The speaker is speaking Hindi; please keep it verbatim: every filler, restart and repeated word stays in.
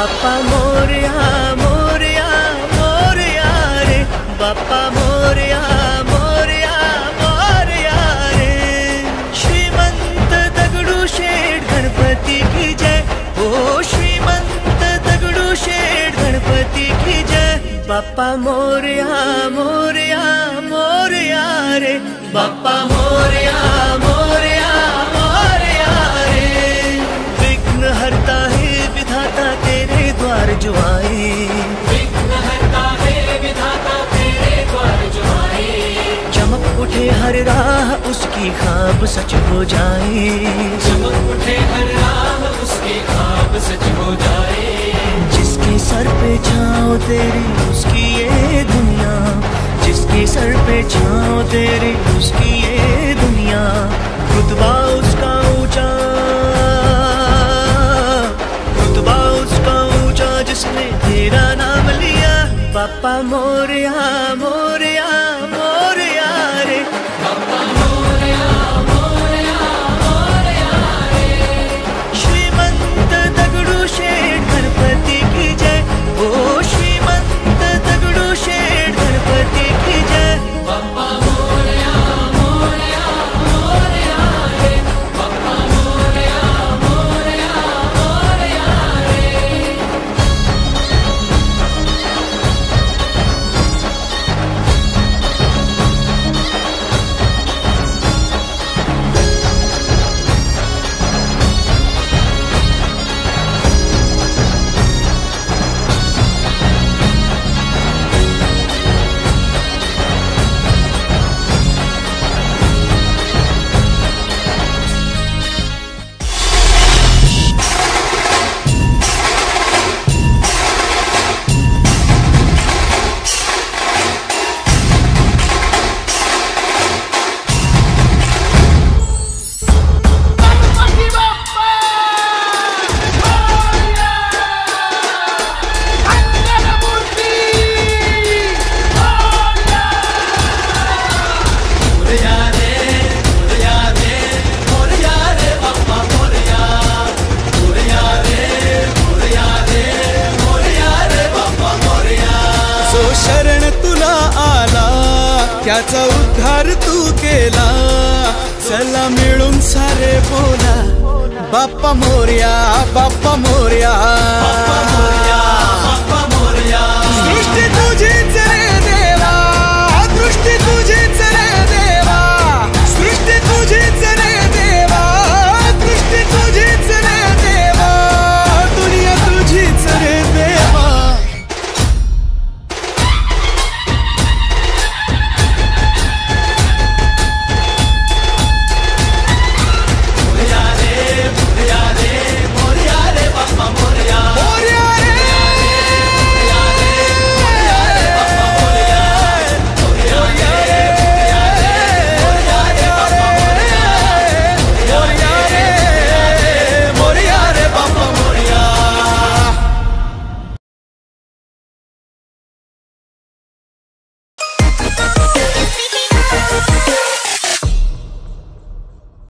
बाप्पा मोरया मोरया मोरया रे, बाप्पा मोरया मोरया मोरया रे। श्रीमंत दगडूशेठ गणपती की जय, ओ श्रीमंत दगडूशेठ गणपती की जय। बाप्पा मोरया मोरया मोरया रे, बाप्पा मोरया मोरया मोरया रे। विघ्न हरता है विधाता तेरे द्वार जो आए, विघ्न हरता है विधाता तेरे द्वार जो आए। चमक उठे हर राह उसकी ख्वाब सच हो जाए, चमक उठे हर राह उसकी ख्वाब सच हो जाए। जिसके सर पे छाँव तेरी उसकी ये दुनिया, जिसके सर पे छाँव तेरी उसकी ये दुनिया। रुतबा उसका ऊंचा, रुतबा उसका ऊंचा जिसने तेरा नाम लिया। बाप्पा मोरया मोरया मोरया रे, बाप्पा मोरया मोरया मोरया रे। श्रीमंत दगडूशेठ गणपती की जय, ओ श्रीमंत दगडूशेठ गणपती की जय। बाप्पा मोरया मोरया मोरया रे, बाप्पा मोरया मोरया मोरया रे। त्याचा उद्धार तू केला, चला मिळून सारे बोला बाप्पा मोरया बाप्पा मोरया बाप्पा मोरया